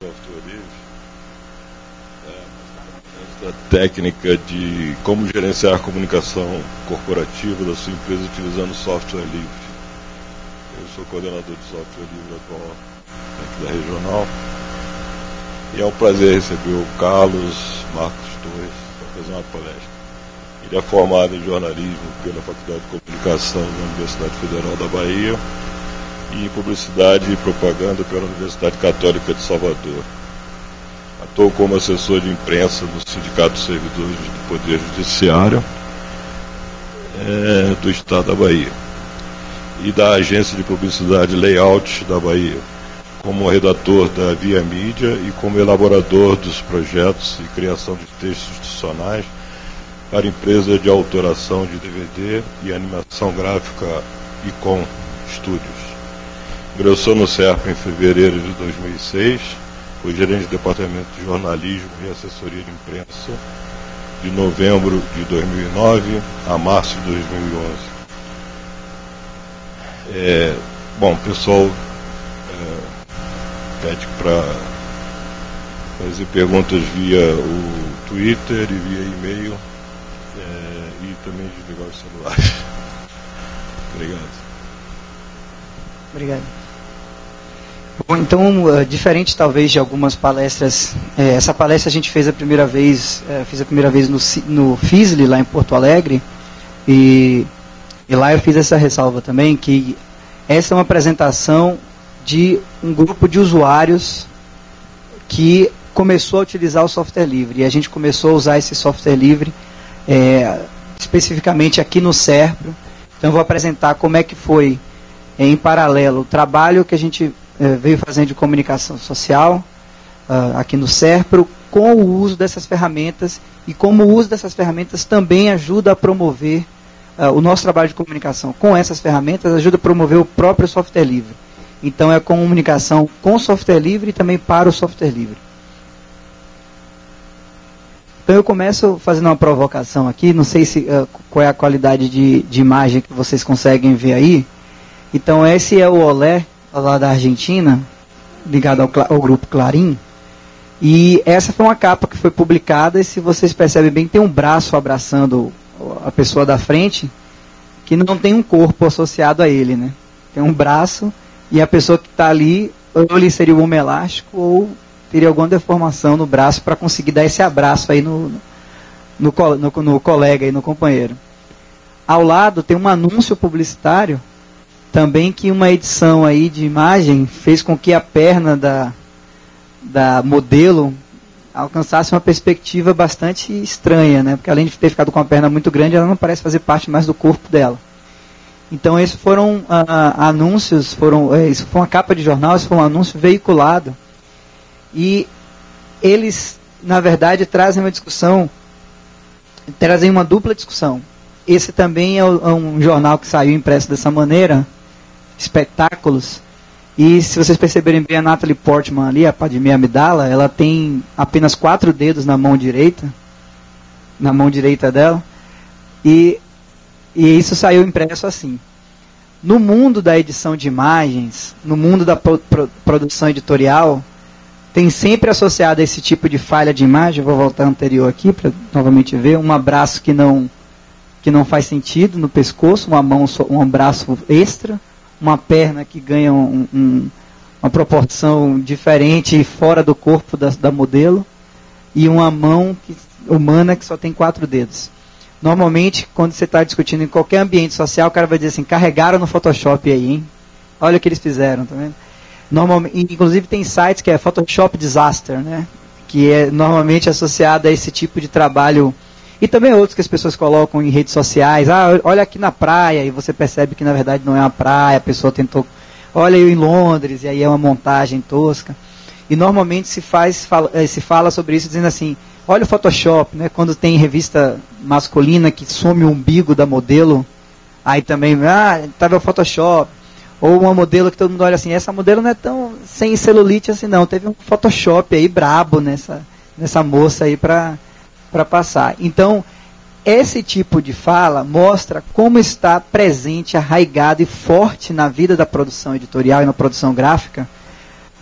software livre, da técnica de como gerenciar a comunicação corporativa da sua empresa utilizando software livre. Eu sou coordenador de software livre atual aqui da Regional e é um prazer receber o Carlos Marcos Torres para fazer uma palestra. Ele é formado em jornalismo pela Faculdade de Comunicação da Universidade Federal da Bahia e em publicidade e propaganda pela Universidade Católica de Salvador. Atuou como assessor de imprensa no Sindicato de Servidores do Poder Judiciário do Estado da Bahia e da Agência de Publicidade Layout da Bahia, como redator da Via Mídia e como elaborador dos projetos e criação de textos institucionais para empresa de autoração de DVD e animação gráfica Icon Studios. Ingressou no SERPA em fevereiro de 2006, foi gerente do Departamento de Jornalismo e Assessoria de Imprensa de novembro de 2009 a março de 2011. Bom, o pessoal pede para fazer perguntas via o Twitter e via e-mail e também desligar os celulares. Obrigado. Bom, então, diferente talvez de algumas palestras, essa palestra a gente fez a primeira vez, no FISLE, lá em Porto Alegre, e lá eu fiz essa ressalva também, que essa é uma apresentação de um grupo de usuários que começou a utilizar o software livre, e a gente começou a usar esse software livre especificamente aqui no SERPRO. Então eu vou apresentar como é que foi, em paralelo, o trabalho que a gente veio fazendo de comunicação social aqui no SERPRO, com o uso dessas ferramentas, e como o uso dessas ferramentas também ajuda a promover o nosso trabalho de comunicação com essas ferramentas, ajuda a promover o próprio software livre. Então é comunicação com software livre e também para o software livre. Então eu começo fazendo uma provocação aqui, não sei qual é a qualidade de imagem que vocês conseguem ver aí. Então esse é o Olé, lá da Argentina, ligado ao grupo Clarim. E essa foi uma capa que foi publicada, e se vocês percebem bem, tem um braço abraçando a pessoa da frente, que não tem um corpo associado a ele, né? Tem um braço, e a pessoa que está ali, ou ele seria um homem elástico, ou teria alguma deformação no braço para conseguir dar esse abraço aí no colega e no companheiro. Ao lado tem um anúncio publicitário, também, que uma edição aí de imagem fez com que a perna da modelo alcançasse uma perspectiva bastante estranha, né? Porque além de ter ficado com a perna muito grande, ela não parece fazer parte mais do corpo dela. Então esses foram anúncios, isso foi uma capa de jornal, isso foi um anúncio veiculado. E eles, na verdade, trazem uma dupla discussão. Esse também é um jornal que saiu impresso dessa maneira, Espetáculos. E se vocês perceberem bem, a Natalie Portman ali, a Padmé Amidala, ela tem apenas 4 dedos na mão direita dela. E isso saiu impresso assim. No mundo da edição de imagens, no mundo da produção editorial, tem sempre associado a esse tipo de falha de imagem, vou voltar anterior aqui para novamente ver, um abraço que não faz sentido no pescoço, um braço extra, uma perna que ganha uma proporção diferente fora do corpo da modelo, e uma mão humana que só tem 4 dedos. Normalmente, quando você está discutindo em qualquer ambiente social, o cara vai dizer assim, carregaram no Photoshop aí, hein? Olha o que eles fizeram, tá vendo? Normalmente, inclusive tem sites que é Photoshop Disaster, né? Que é normalmente associado a esse tipo de trabalho. E também outros que as pessoas colocam em redes sociais. Olha aqui na praia, e você percebe que na verdade não é uma praia, a pessoa tentou... Olha eu em Londres, e aí é uma montagem tosca. E normalmente se fala sobre isso dizendo assim, olha o Photoshop, né? Quando tem revista masculina que some o umbigo da modelo, aí também, estava o Photoshop. Ou uma modelo que todo mundo olha assim, essa modelo não é tão sem celulite assim não, teve um Photoshop aí brabo nessa moça aí para passar. Então, esse tipo de fala mostra como está presente, arraigado e forte na vida da produção editorial e na produção gráfica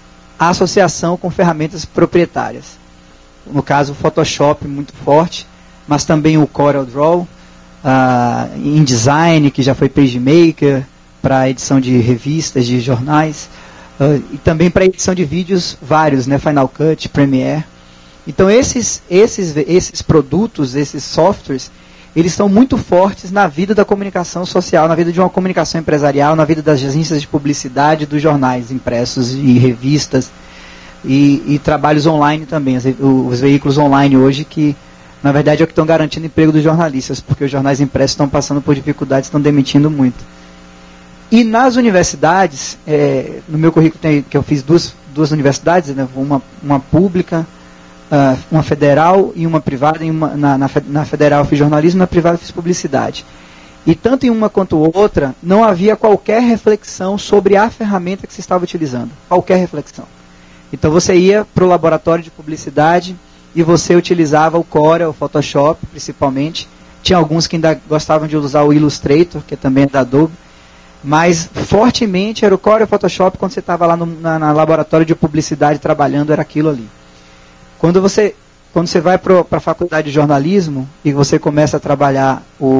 a associação com ferramentas proprietárias. No caso, o Photoshop muito forte, mas também o CorelDRAW, InDesign, que já foi PageMaker, para edição de revistas, de jornais, e também para edição de vídeos vários, né, Final Cut, Premiere. Então esses produtos, esses softwares, eles estão muito fortes na vida da comunicação social, na vida de uma comunicação empresarial, na vida das agências de publicidade, dos jornais impressos e revistas, e trabalhos online também, os veículos online hoje, que na verdade é o que estão garantindo o emprego dos jornalistas, porque os jornais impressos estão passando por dificuldades, estão demitindo muito. E nas universidades, no meu currículo tem que eu fiz duas universidades, né, uma pública, uma federal e uma privada. Na federal eu fiz jornalismo, na privada eu fiz publicidade. E tanto em uma quanto outra, não havia qualquer reflexão sobre a ferramenta que se estava utilizando. Qualquer reflexão. Então você ia para o laboratório de publicidade e você utilizava o Corel, o Photoshop principalmente. Tinha alguns que ainda gostavam de usar o Illustrator, que também é da Adobe. Mas fortemente era o Corel, o Photoshop. Quando você estava lá no laboratório de publicidade trabalhando, era aquilo ali. Quando você vai para a faculdade de jornalismo e você começa a trabalhar,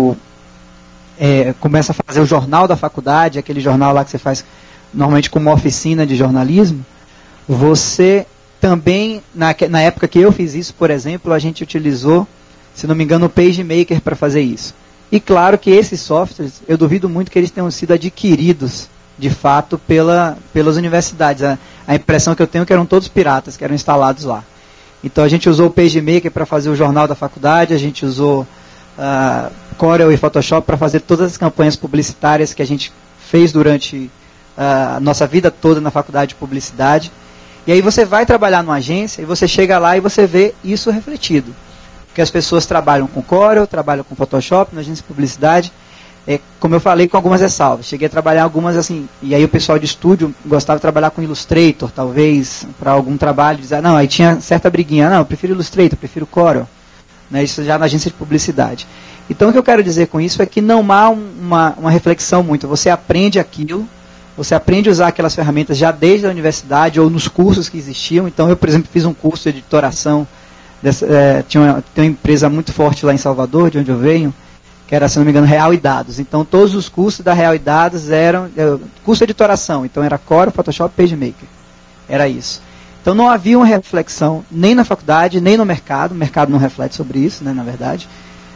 começa a fazer o jornal da faculdade, aquele jornal lá que você faz normalmente com uma oficina de jornalismo, você também, na época que eu fiz isso, por exemplo, a gente utilizou, se não me engano, o PageMaker para fazer isso. E claro que esses softwares, eu duvido muito que eles tenham sido adquiridos, de fato, pelas universidades. A impressão que eu tenho é que eram todos piratas, que eram instalados lá. Então a gente usou o PageMaker para fazer o jornal da faculdade, a gente usou Corel e Photoshop para fazer todas as campanhas publicitárias que a gente fez durante a nossa vida toda na faculdade de publicidade. E aí você vai trabalhar numa agência e você chega lá e você vê isso refletido. Porque as pessoas trabalham com Corel, trabalham com Photoshop na agência de publicidade, como eu falei, com algumas ressalvas. Cheguei a trabalhar algumas assim, e aí o pessoal de estúdio gostava de trabalhar com Illustrator, talvez, para algum trabalho, dizer, não, aí tinha certa briguinha, não, eu prefiro Illustrator, eu prefiro Corel, né, isso já na agência de publicidade. Então o que eu quero dizer com isso é que não há uma reflexão muito, você aprende aquilo, você aprende a usar aquelas ferramentas já desde a universidade ou nos cursos que existiam. Então eu, por exemplo, fiz um curso de editoração, tem uma empresa muito forte lá em Salvador, de onde eu venho, que era, se não me engano, Real e Dados. Então, todos os cursos da Real e Dados eram curso de editoração. Então, era Corel, Photoshop, PageMaker. Era isso. Então, não havia uma reflexão nem na faculdade, nem no mercado. O mercado não reflete sobre isso, né, na verdade.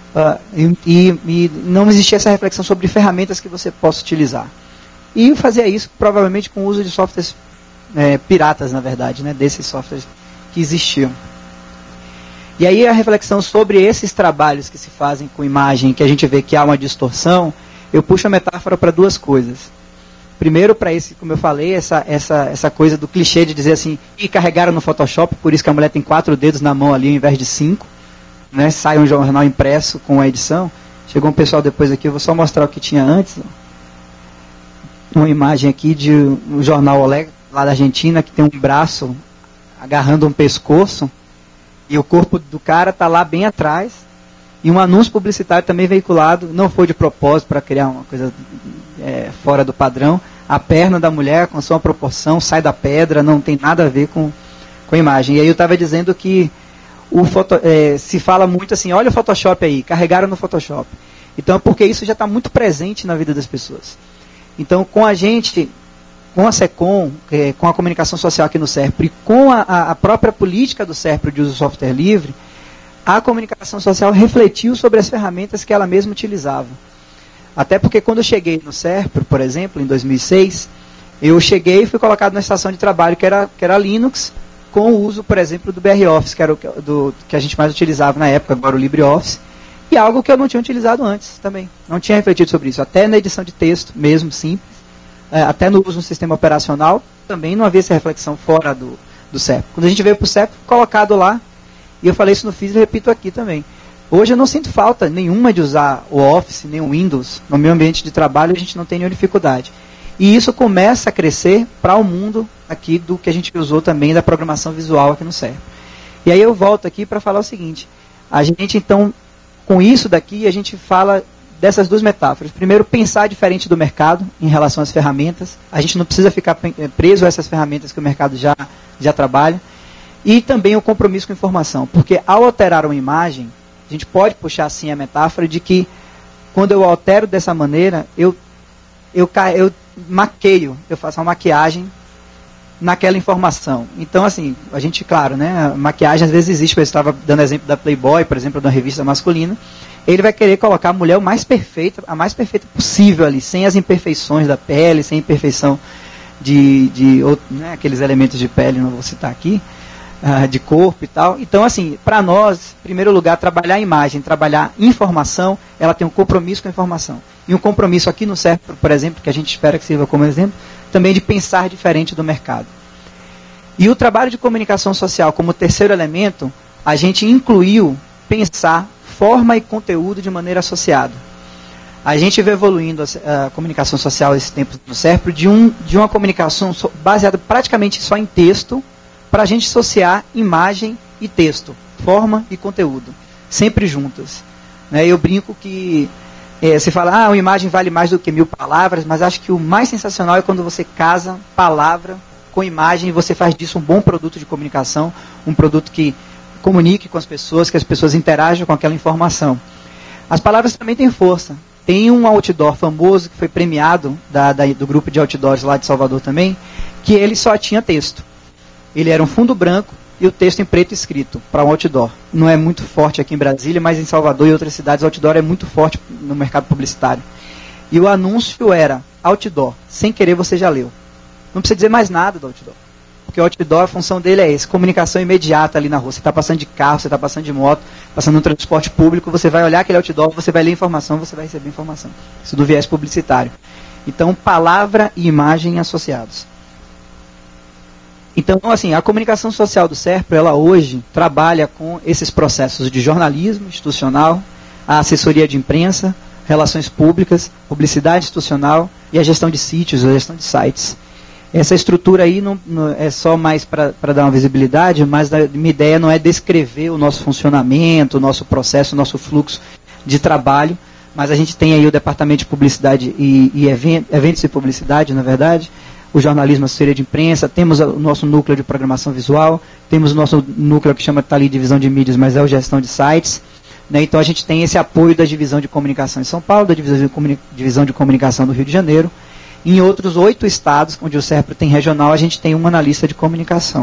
E não existia essa reflexão sobre ferramentas que você possa utilizar. E fazia isso, provavelmente, com o uso de softwares piratas, na verdade, né, desses softwares que existiam. E aí a reflexão sobre esses trabalhos que se fazem com imagem, que a gente vê que há uma distorção, eu puxo a metáfora para duas coisas. Primeiro, para esse, como eu falei, essa coisa do clichê de dizer assim, carregaram no Photoshop, por isso que a mulher tem 4 dedos na mão ali ao invés de 5, né, sai um jornal impresso com a edição. Chegou um pessoal depois aqui, eu vou só mostrar o que tinha antes. Uma imagem aqui de um jornal Olé, lá da Argentina, que tem um braço agarrando um pescoço, e o corpo do cara está lá bem atrás. E um anúncio publicitário também veiculado, não foi de propósito para criar uma coisa fora do padrão. A perna da mulher com sua proporção sai da pedra, não tem nada a ver com a imagem. E aí eu estava dizendo que se fala muito assim, olha o Photoshop aí, carregaram no Photoshop. Então é porque isso já está muito presente na vida das pessoas. Então com a gente, com a SECOM, com a comunicação social aqui no SERPRO e com a própria política do SERPRO de uso de software livre, a comunicação social refletiu sobre as ferramentas que ela mesma utilizava. Até porque quando eu cheguei no SERPRO, por exemplo, em 2006, eu cheguei e fui colocado na estação de trabalho que era Linux, com o uso, por exemplo, do BROffice, que era que a gente mais utilizava na época, agora o LibreOffice, e algo que eu não tinha utilizado antes também. Não tinha refletido sobre isso. Até na edição de texto, mesmo simples, até no uso do sistema operacional, também não havia essa reflexão fora do SERPRO. Quando a gente veio para o SERPRO, colocado lá, e eu falei isso no FIS e repito aqui também. Hoje eu não sinto falta nenhuma de usar o Office, nem o Windows. No meu ambiente de trabalho a gente não tem nenhuma dificuldade. E isso começa a crescer para o mundo aqui do que a gente usou também da programação visual aqui no SERPRO. E aí eu volto aqui para falar o seguinte. A gente então, com isso daqui, a gente fala dessas duas metáforas. Primeiro, pensar diferente do mercado em relação às ferramentas. A gente não precisa ficar preso a essas ferramentas que o mercado já já trabalha. E também o compromisso com a informação, porque ao alterar uma imagem, a gente pode puxar assim a metáfora de que quando eu altero dessa maneira, eu maqueio, eu faço uma maquiagem naquela informação. Então, assim, a gente, claro, né, a maquiagem às vezes existe, eu estava dando exemplo da Playboy, por exemplo, da revista masculina, ele vai querer colocar a mulher a mais perfeita possível ali, sem as imperfeições da pele, sem imperfeição né, aqueles elementos de pele, não vou citar aqui, de corpo e tal. Então, assim, para nós, em primeiro lugar, trabalhar a imagem, trabalhar informação, ela tem um compromisso com a informação. E um compromisso aqui no CERP, por exemplo, que a gente espera que sirva como exemplo, também de pensar diferente do mercado. E o trabalho de comunicação social como terceiro elemento, a gente incluiu pensar forma e conteúdo de maneira associada. A gente vem evoluindo a comunicação social esse tempo no CERP de uma comunicação baseada praticamente só em texto, para a gente associar imagem e texto, forma e conteúdo, sempre juntas. Eu brinco que você fala, uma imagem vale mais do que 1000 palavras, mas acho que o mais sensacional é quando você casa palavra com imagem e você faz disso um bom produto de comunicação, um produto que comunique com as pessoas, que as pessoas interajam com aquela informação. As palavras também têm força. Tem um outdoor famoso que foi premiado do grupo de outdoors lá de Salvador também, que ele só tinha texto. Ele era um fundo branco e o texto em preto escrito para um outdoor. Não é muito forte aqui em Brasília, mas em Salvador e outras cidades o outdoor é muito forte no mercado publicitário. E o anúncio era outdoor, sem querer você já leu. Não precisa dizer mais nada do outdoor. Porque o outdoor, a função dele é essa, comunicação imediata ali na rua. Você está passando de carro, você está passando de moto, passando no transporte público, você vai olhar aquele outdoor, você vai ler informação, você vai receber informação. Isso do viés publicitário. Então, palavra e imagem associados. Então, assim, a comunicação social do CERPRO, ela hoje trabalha com esses processos de jornalismo institucional, a assessoria de imprensa, relações públicas, publicidade institucional e a gestão de sítios, a gestão de sites. Essa estrutura aí não é só mais para dar uma visibilidade, mas a minha ideia não é descrever o nosso funcionamento, o nosso processo, o nosso fluxo de trabalho, mas a gente tem aí o departamento de publicidade e eventos de publicidade, na verdade, o jornalismo, a assessoria de imprensa, temos o nosso núcleo de programação visual, temos o nosso núcleo que chama, está ali, divisão de mídias, mas é o gestão de sites, né? Então a gente tem esse apoio da divisão de comunicação em São Paulo, da divisão de comunicação do Rio de Janeiro. Em outros 8 estados, onde o CERPRO tem regional, a gente tem um analista de comunicação.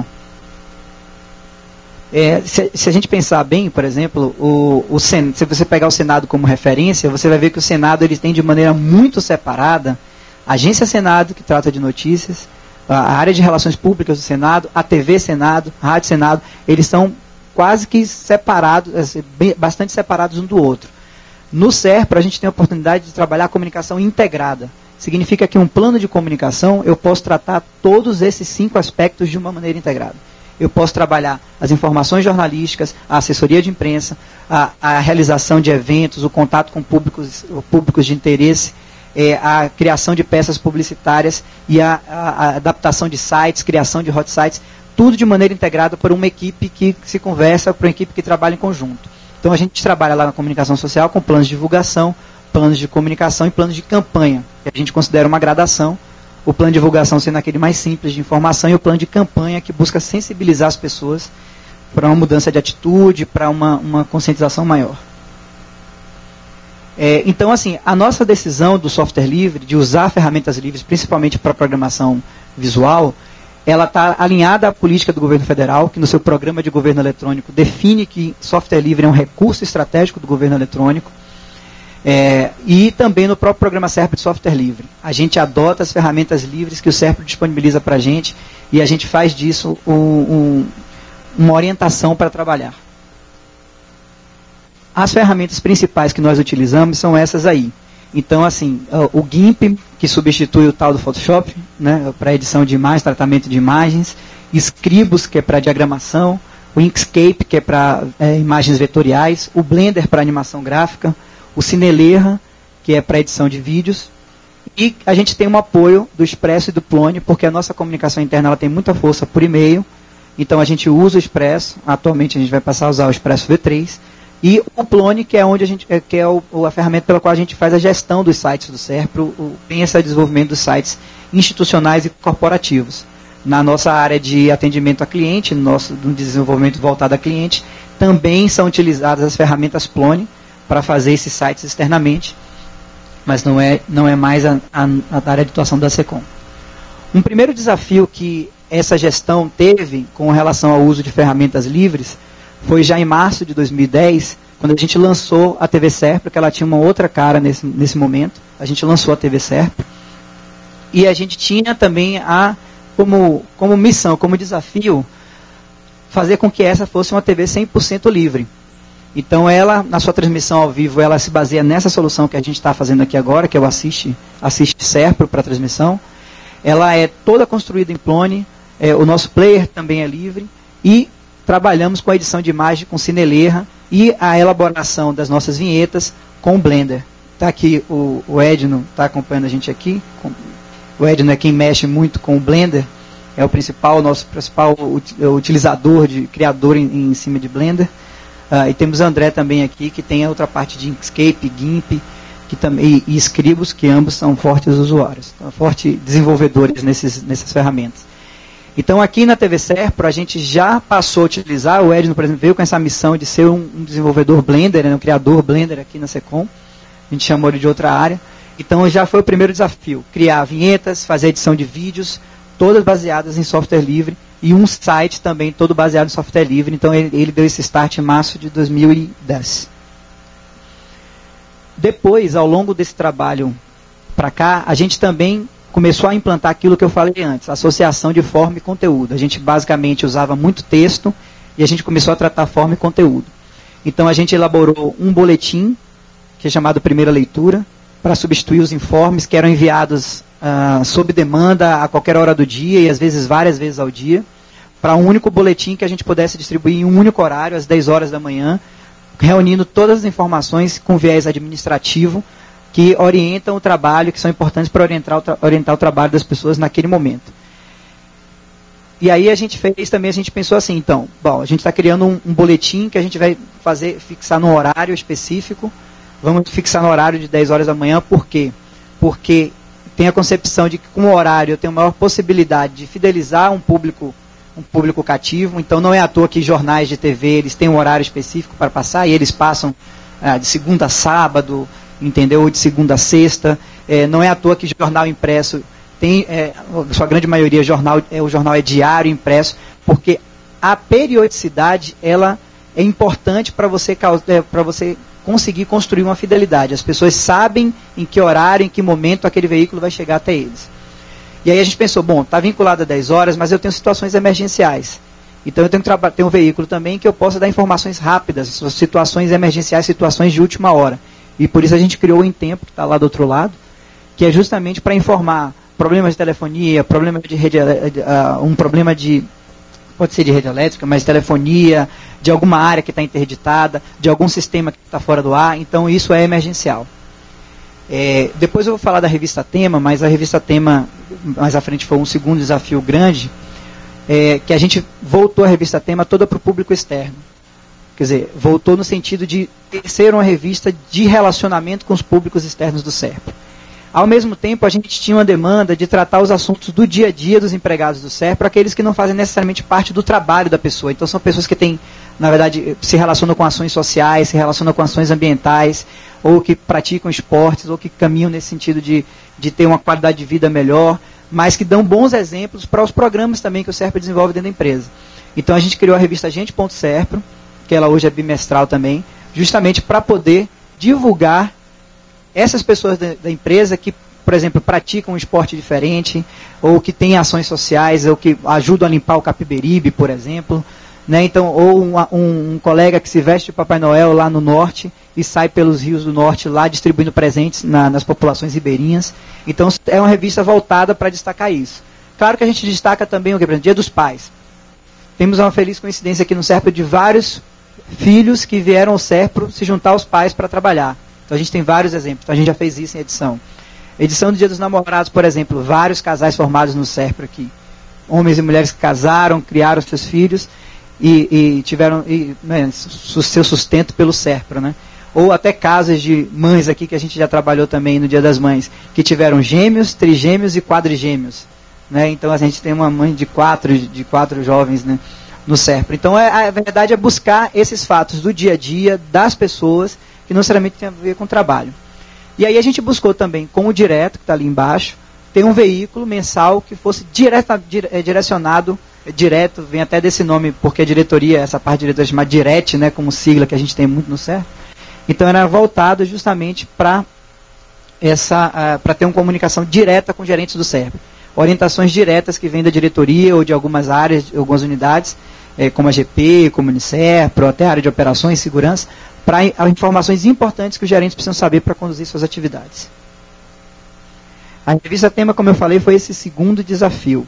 Se a gente pensar bem, por exemplo, se você pegar o Senado como referência, você vai ver que o Senado ele tem de maneira muito separada a Agência Senado, que trata de notícias, a área de relações públicas do Senado, a TV Senado, a Rádio Senado, eles são quase que separados, bastante separados um do outro. No CERPRO, a gente tem a oportunidade de trabalhar a comunicação integrada. Significa que um plano de comunicação, eu posso tratar todos esses 5 aspectos de uma maneira integrada. Eu posso trabalhar as informações jornalísticas, a assessoria de imprensa, a realização de eventos, o contato com públicos de interesse, a criação de peças publicitárias e a adaptação de sites, criação de hot sites, tudo de maneira integrada por uma equipe que se conversa, por uma equipe que trabalha em conjunto. Então a gente trabalha lá na comunicação social com planos de divulgação, planos de comunicação e planos de campanha, que a gente considera uma gradação, o plano de divulgação sendo aquele mais simples de informação e o plano de campanha que busca sensibilizar as pessoas para uma mudança de atitude, para uma conscientização maior. Então, assim, a nossa decisão do software livre, de usar ferramentas livres, principalmente para programação visual, ela está alinhada à política do governo federal, que no seu programa de governo eletrônico define que software livre é um recurso estratégico do governo eletrônico, e também no próprio programa CERPRO de software livre. A gente adota as ferramentas livres que o CERPRO disponibiliza para a gente e a gente faz disso uma orientação para trabalhar. As ferramentas principais que nós utilizamos são essas aí. Então, assim, o GIMP, que substitui o tal do Photoshop, né, para edição de imagens, tratamento de imagens, Scribus, que é para diagramação, o Inkscape, que é para imagens vetoriais, o Blender para animação gráfica, o Cineleira, que é para edição de vídeos, e a gente tem um apoio do Expresso e do Plone, porque a nossa comunicação interna ela tem muita força por e-mail, então a gente usa o Expresso, atualmente a gente vai passar a usar o Expresso V3, e o Plone, que é onde a ferramenta pela qual a gente faz a gestão dos sites do CERPRO, pensa o desenvolvimento dos sites institucionais e corporativos. na nossa área de atendimento a cliente, no desenvolvimento voltado a cliente, também são utilizadas as ferramentas Plone para fazer esses sites externamente, mas não é mais a área de atuação da SECOM. Um primeiro desafio que essa gestão teve com relação ao uso de ferramentas livres foi já em março de 2010, quando a gente lançou a TV Serpro, porque ela tinha uma outra cara nesse momento. A gente lançou a TV Serpro. E a gente tinha também como missão, como desafio, fazer com que essa fosse uma TV 100% livre. Então ela, na sua transmissão ao vivo, ela se baseia nessa solução que a gente está fazendo aqui agora, que é o Assiste Serpro para transmissão. Ela é toda construída em Plone, o nosso player também é livre, e trabalhamos com a edição de imagem com Cineleira e a elaboração das nossas vinhetas com o Blender. Está aqui o Edno, está acompanhando a gente aqui. O Edno é quem mexe muito com o Blender, é o nosso principal utilizador, criador em cima de Blender. E temos o André também aqui, que tem a outra parte de Inkscape, GIMP, e Scribus, que ambos são fortes usuários, fortes desenvolvedores nessas ferramentas. Então aqui na TV Serpro a gente já passou a utilizar, o Edno, por exemplo, veio com essa missão de ser um desenvolvedor Blender, um criador Blender aqui na SECOM, a gente chamou ele de outra área. Então já foi o primeiro desafio, criar vinhetas, fazer edição de vídeos, todas baseadas em software livre, e um site também todo baseado em software livre. Então ele deu esse start em março de 2010. Depois, ao longo desse trabalho para cá, a gente também começou a implantar aquilo que eu falei antes, associação de forma e conteúdo. A gente basicamente usava muito texto e a gente começou a tratar forma e conteúdo. Então a gente elaborou um boletim, que é chamado Primeira Leitura, para substituir os informes que eram enviados sob demanda a qualquer hora do dia e às vezes várias vezes ao dia, para um único boletim que a gente pudesse distribuir em um único horário, às 10 horas da manhã, reunindo todas as informações com viés administrativo que orientam o trabalho, que são importantes para orientar o trabalho das pessoas naquele momento. E aí a gente pensou assim, então, bom, a gente está criando um boletim que a gente vai fixar num horário específico. Vamos fixar no horário de 10 horas da manhã, por quê? Porque tem a concepção de que com o horário eu tenho maior possibilidade de fidelizar um público cativo. Então não é à toa que jornais de TV eles têm um horário específico para passar, e eles passam de segunda a sábado, entendeu? Ou de segunda a sexta. Não é à toa que jornal impresso tem, sua grande maioria, o jornal é diário impresso, porque a periodicidade ela é importante para você conseguir construir uma fidelidade. As pessoas sabem em que horário, em que momento aquele veículo vai chegar até eles. E aí a gente pensou, bom, está vinculado a 10 horas, mas eu tenho situações emergenciais. Então eu tenho que ter um veículo também que eu possa dar informações rápidas, situações emergenciais, situações de última hora. E por isso a gente criou o Em Tempo, que está lá do outro lado, que é justamente para informar problemas de telefonia, problema de rede, pode ser de rede elétrica, mas telefonia, de alguma área que está interditada, de algum sistema que está fora do ar. Então isso é emergencial. Depois eu vou falar da revista Tema, mas a revista Tema, mais à frente, foi um segundo desafio grande, que a gente voltou a revista Tema toda para o público externo. Quer dizer, voltou no sentido de ser uma revista de relacionamento com os públicos externos do Serpro. Ao mesmo tempo, a gente tinha uma demanda de tratar os assuntos do dia a dia dos empregados do Serpro, aqueles que não fazem necessariamente parte do trabalho da pessoa. Então são pessoas que têm, na verdade, se relacionam com ações sociais, se relacionam com ações ambientais, ou que praticam esportes, ou que caminham nesse sentido de ter uma qualidade de vida melhor, mas que dão bons exemplos para os programas também que o Serpro desenvolve dentro da empresa. Então a gente criou a revista Gente.Serpro, que ela hoje é bimestral também, justamente para poder divulgar essas pessoas da empresa que, por exemplo, praticam um esporte diferente, ou que têm ações sociais, ou que ajudam a limpar o Capiberibe, por exemplo, né? Então, ou um colega que se veste de Papai Noel lá no norte e sai pelos rios do norte lá distribuindo presentes nas populações ribeirinhas. Então é uma revista voltada para destacar isso. Claro que a gente destaca também o Dia dos Pais. Temos uma feliz coincidência aqui no Serpro de vários filhos que vieram ao Serpro se juntar aos pais para trabalhar. Então a gente tem vários exemplos. Então a gente já fez isso em edição. Edição do Dia dos Namorados, por exemplo, vários casais formados no Serpro aqui. Homens e mulheres que casaram, criaram seus filhos e tiveram seu sustento pelo Serpro, né? Ou até casos de mães aqui que a gente já trabalhou também no Dia das Mães, que tiveram gêmeos, trigêmeos e quadrigêmeos. né? Então a gente tem uma mãe de quatro jovens, né, no SERPRO. Então a verdade é buscar esses fatos do dia a dia, das pessoas, que não necessariamente tem a ver com o trabalho. E aí a gente buscou também, com o Direto, que está ali embaixo, ter um veículo mensal que fosse direcionado, direto, vem até desse nome, porque a diretoria, essa parte de diretoria chamada Direte, né, como sigla que a gente tem muito no SERPRO. Então era voltado justamente para ter uma comunicação direta com gerentes do SERPRO. Orientações diretas que vêm da diretoria ou de algumas áreas, algumas unidades, como a GP, como o Unicerpro, até a área de operações e segurança, para informações importantes que os gerentes precisam saber para conduzir suas atividades. A revista Tema, como eu falei, foi esse segundo desafio.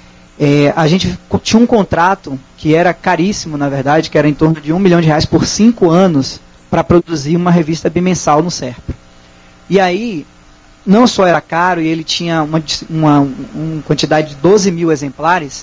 A gente tinha um contrato que era caríssimo, na verdade, que era em torno de R$1 milhão por 5 anos para produzir uma revista bimensal no SERPRO. E aí, não só era caro, e ele tinha uma quantidade de 12 mil exemplares,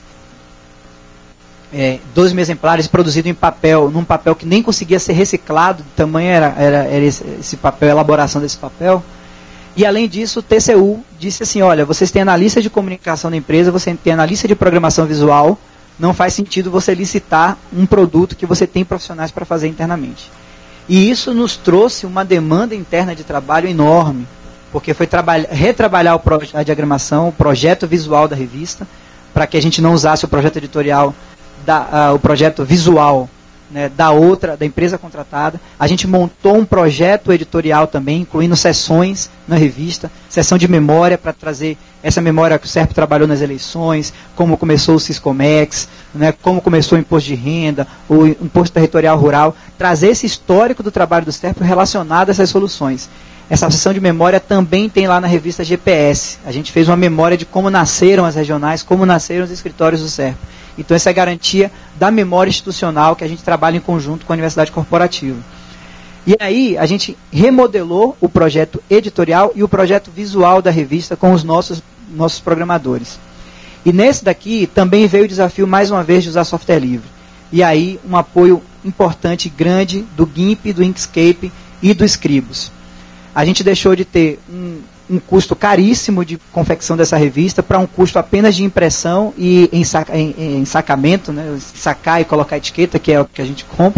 12 mil exemplares produzidos em papel, num papel que nem conseguia ser reciclado, o tamanho era esse papel, a elaboração desse papel. E além disso, o TCU disse assim, olha, vocês têm analista de comunicação da empresa, você tem analista de programação visual, não faz sentido você licitar um produto que você tem profissionais para fazer internamente. E isso nos trouxe uma demanda interna de trabalho enorme, porque foi retrabalhar a diagramação, o projeto visual da revista, para que a gente não usasse o projeto editorial, o projeto visual, né, da empresa contratada. A gente montou um projeto editorial também, incluindo sessões na revista, sessão de memória para trazer essa memória que o SERPRO trabalhou nas eleições, como começou o Siscomex, né, como começou o imposto de renda, o imposto territorial rural, trazer esse histórico do trabalho do SERPRO relacionado a essas soluções. Essa sessão de memória também tem lá na revista GPS. A gente fez uma memória de como nasceram as regionais, como nasceram os escritórios do SERPRO. Então essa é a garantia da memória institucional que a gente trabalha em conjunto com a Universidade Corporativa. E aí a gente remodelou o projeto editorial e o projeto visual da revista com os nossos programadores. E nesse daqui também veio o desafio, mais uma vez, de usar software livre. E aí um apoio importante, grande, do GIMP, do Inkscape e do Scribus. A gente deixou de ter um custo caríssimo de confecção dessa revista para um custo apenas de impressão e ensacamento, né, sacar e colocar etiqueta, que é o que a gente compra.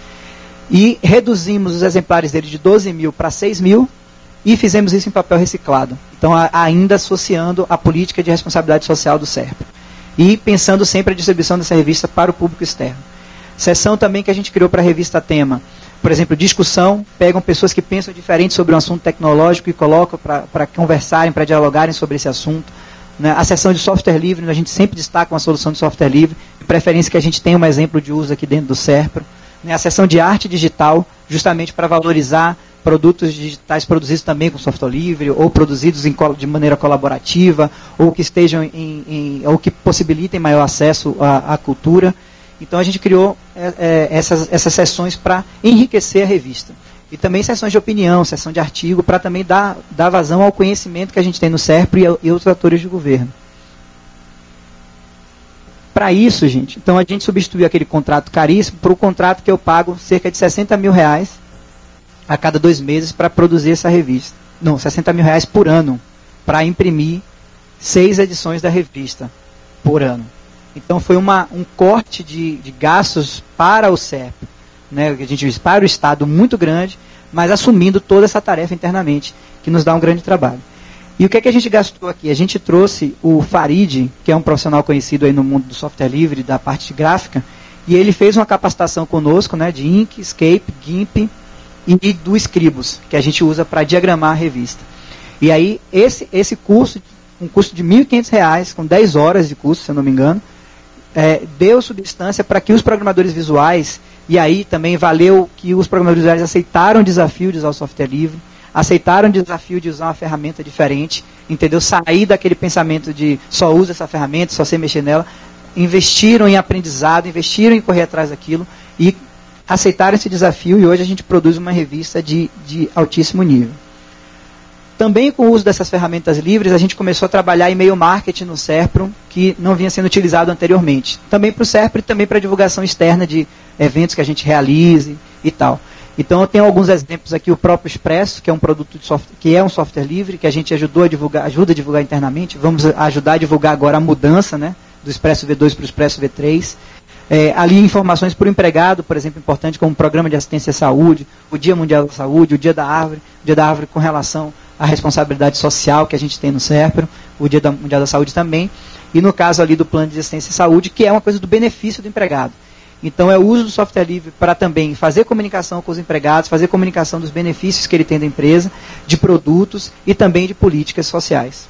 E reduzimos os exemplares dele de 12 mil para 6 mil e fizemos isso em papel reciclado. Então, ainda associando a política de responsabilidade social do SERPRO. E pensando sempre a distribuição dessa revista para o público externo. Seção também que a gente criou para a revista Tema. Por exemplo, discussão, pegam pessoas que pensam diferente sobre um assunto tecnológico e colocam para conversarem, para dialogarem sobre esse assunto. Né? A seção de software livre, a gente sempre destaca uma solução de software livre, de preferência que a gente tenha um exemplo de uso aqui dentro do SERPRO. Né? A seção de arte digital, justamente para valorizar produtos digitais produzidos também com software livre, ou produzidos de maneira colaborativa, ou que estejam ou que possibilitem maior acesso à cultura. Então a gente criou essas sessões para enriquecer a revista. E também sessões de opinião, sessão de artigo, para também dar vazão ao conhecimento que a gente tem no SERPRO e outros atores de governo. Para isso, gente, então a gente substituiu aquele contrato caríssimo por um contrato que eu pago cerca de R$60 mil a cada 2 meses para produzir essa revista. Não, R$60 mil por ano, para imprimir 6 edições da revista por ano. Então foi um corte de gastos para o SERPRO, né, que a gente diz, para o Estado muito grande, mas assumindo toda essa tarefa internamente, que nos dá um grande trabalho. E o que é que a gente gastou aqui? A gente trouxe o Farid, que é um profissional conhecido aí no mundo do software livre, da parte gráfica, e ele fez uma capacitação conosco, né, de Inkscape, GIMP e do Scribus, que a gente usa para diagramar a revista. E aí esse curso, um custo de R$1.500, com 10 horas de curso, se eu não me engano, deu substância para que os programadores visuais, e aí também valeu que os programadores visuais aceitaram o desafio de usar o software livre, aceitaram o desafio de usar uma ferramenta diferente, entendeu? Sair daquele pensamento de só usa essa ferramenta, só sei mexer nela, investiram em aprendizado, investiram em correr atrás daquilo e aceitaram esse desafio, e hoje a gente produz uma revista de altíssimo nível. Também com o uso dessas ferramentas livres, a gente começou a trabalhar e-mail marketing no SERPRO, que não vinha sendo utilizado anteriormente. Também para o SERPRO e também para a divulgação externa de eventos que a gente realize e tal. Então eu tenho alguns exemplos aqui, o próprio Expresso, que é um produto de software, que é um software livre, que a gente ajuda a divulgar internamente. Vamos ajudar a divulgar agora a mudança, né, do Expresso V2 para o Expresso V3. Ali informações para o empregado, por exemplo, importante, como o Programa de Assistência à Saúde, o Dia Mundial da Saúde, o Dia da Árvore com relação à responsabilidade social que a gente tem no SERPRO, o Dia Mundial da Saúde também, e no caso ali do Plano de Assistência à Saúde, que é uma coisa do benefício do empregado. Então é o uso do software livre para também fazer comunicação com os empregados, fazer comunicação dos benefícios que ele tem da empresa, de produtos e também de políticas sociais.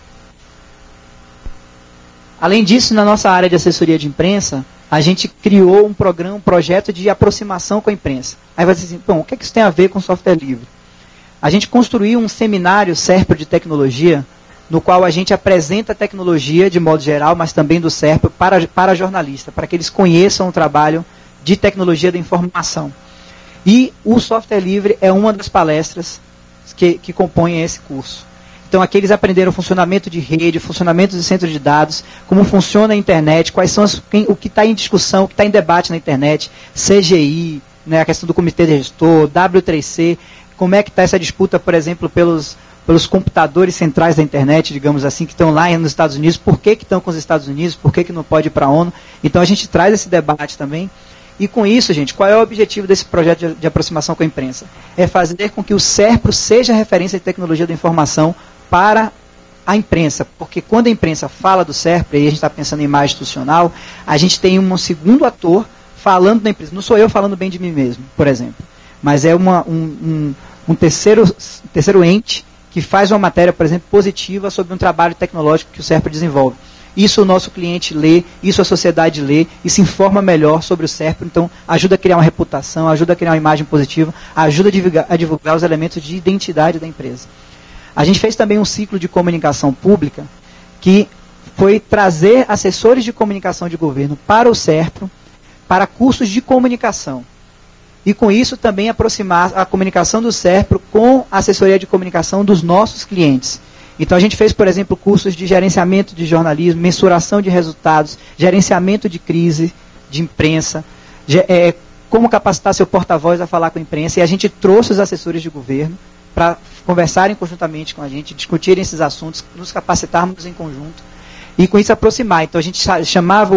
Além disso, na nossa área de assessoria de imprensa, a gente criou um projeto de aproximação com a imprensa. Aí vai dizer assim, bom, o que isso tem a ver com software livre? A gente construiu um seminário SERPRO de tecnologia, no qual a gente apresenta a tecnologia de modo geral, mas também do SERPRO para jornalistas, para que eles conheçam o trabalho de tecnologia da informação. E o software livre é uma das palestras que compõem esse curso. Então aqui eles aprenderam o funcionamento de rede, o funcionamento do centro de dados, como funciona a internet, quais são o que está em discussão, o que está em debate na internet, CGI, né, a questão do comitê de gestor, W3C, como é que está essa disputa, por exemplo, pelos computadores centrais da internet, digamos assim, que estão lá nos Estados Unidos, por que estão com os Estados Unidos, por que não pode ir para a ONU. Então a gente traz esse debate também. E com isso, gente, qual é o objetivo desse projeto de aproximação com a imprensa? É fazer com que o SERPRO seja referência de tecnologia da informação para a imprensa, porque quando a imprensa fala do SERPRO, e a gente está pensando em imagem institucional, a gente tem um segundo ator falando da empresa. Não sou eu falando bem de mim mesmo, por exemplo, mas é um terceiro ente que faz uma matéria, por exemplo, positiva sobre um trabalho tecnológico que o SERPRO desenvolve. Isso o nosso cliente lê, isso a sociedade lê e se informa melhor sobre o SERPRO, então ajuda a criar uma reputação, ajuda a criar uma imagem positiva, ajuda a divulgar os elementos de identidade da empresa. A gente fez também um ciclo de comunicação pública, que foi trazer assessores de comunicação de governo para o SERPRO, para cursos de comunicação. E com isso também aproximar a comunicação do SERPRO com a assessoria de comunicação dos nossos clientes. Então a gente fez, por exemplo, cursos de gerenciamento de jornalismo, mensuração de resultados, gerenciamento de crise, de imprensa, como capacitar seu porta-voz a falar com a imprensa, e a gente trouxe os assessores de governo para conversarem conjuntamente com a gente, discutirem esses assuntos, nos capacitarmos em conjunto, e com isso aproximar. Então a gente chamava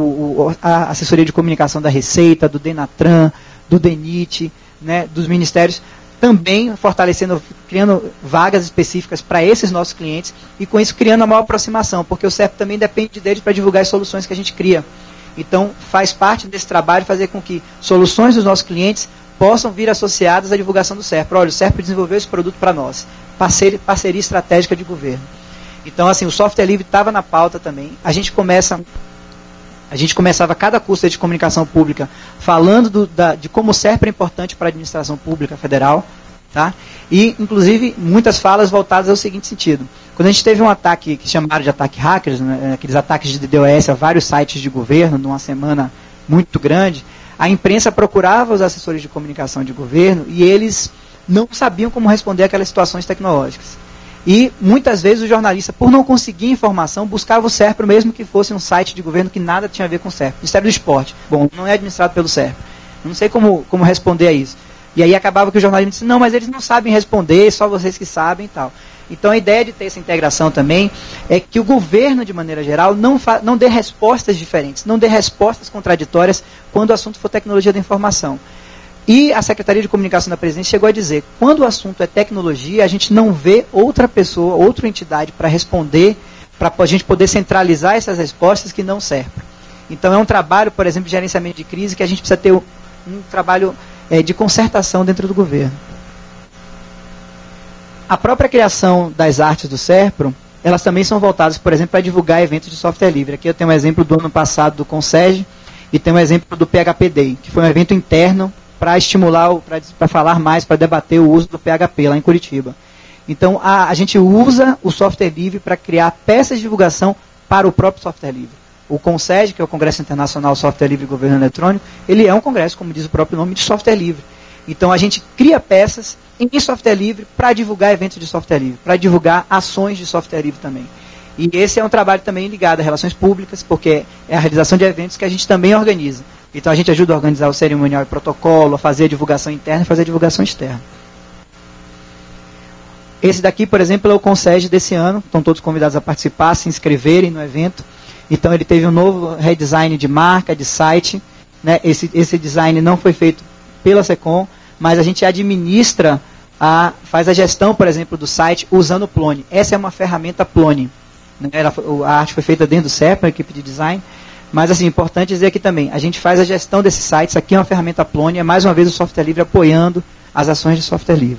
a assessoria de comunicação da Receita, do Denatran, do DENIT, né, dos ministérios, também fortalecendo, criando vagas específicas para esses nossos clientes, e com isso criando uma maior aproximação, porque o SERPRO também depende deles para divulgar as soluções que a gente cria. Então faz parte desse trabalho fazer com que soluções dos nossos clientes possam vir associadas à divulgação do SERPRO. Olha, o SERPRO desenvolveu esse produto para nós. Parceria estratégica de governo. Então, assim, o software livre estava na pauta também. A gente começava cada curso de comunicação pública falando de como o SERPRO é importante para a administração pública federal. Tá? E, inclusive, muitas falas voltadas ao seguinte sentido. Quando a gente teve um ataque, que chamaram de ataque hackers, né, aqueles ataques de DDoS a vários sites de governo, numa semana muito grande, a imprensa procurava os assessores de comunicação de governo e eles não sabiam como responder aquelas situações tecnológicas. E muitas vezes o jornalista, por não conseguir informação, buscava o SERPRO, mesmo que fosse um site de governo que nada tinha a ver com o SERPRO. Ministério do Esporte. Bom, não é administrado pelo SERPRO. Não sei como responder a isso. E aí acabava que o jornalista disse, não, mas eles não sabem responder, só vocês que sabem e tal. Então a ideia de ter essa integração também é que o governo, de maneira geral, não dê respostas diferentes, não dê respostas contraditórias quando o assunto for tecnologia da informação. E a Secretaria de Comunicação da Presidência chegou a dizer, quando o assunto é tecnologia, a gente não vê outra pessoa, outra entidade para responder, para a gente poder centralizar essas respostas que não servem. Então é um trabalho, por exemplo, de gerenciamento de crise, que a gente precisa ter um trabalho de concertação dentro do governo. A própria criação das artes do SERPRO, elas também são voltadas, por exemplo, para divulgar eventos de software livre. Aqui eu tenho um exemplo do ano passado do Conseg e tenho um exemplo do PHP Day, que foi um evento interno para estimular, para falar mais, para debater o uso do PHP lá em Curitiba. Então a gente usa o software livre para criar peças de divulgação para o próprio software livre. O Conseg, que é o Congresso Internacional Software Livre e Governo Eletrônico, ele é um congresso, como diz o próprio nome, de software livre. Então a gente cria peças em software livre para divulgar eventos de software livre, para divulgar ações de software livre também. E esse é um trabalho também ligado a relações públicas, porque é a realização de eventos que a gente também organiza. Então a gente ajuda a organizar o cerimonial e protocolo, a fazer a divulgação interna e fazer a divulgação externa. Esse daqui, por exemplo, é o Concege desse ano. Estão todos convidados a participar, se inscreverem no evento. Então ele teve um novo redesign de marca, de site. Né? Esse design não foi feito pela SECOM, mas a gente administra, faz a gestão, por exemplo, do site usando o Plone. Essa é uma ferramenta Plone. Né? A arte foi feita dentro do CERP, a equipe de design. Mas, assim, importante dizer aqui também, a gente faz a gestão desses sites. Isso aqui é uma ferramenta Plone, é mais uma vez o software livre apoiando as ações de software livre.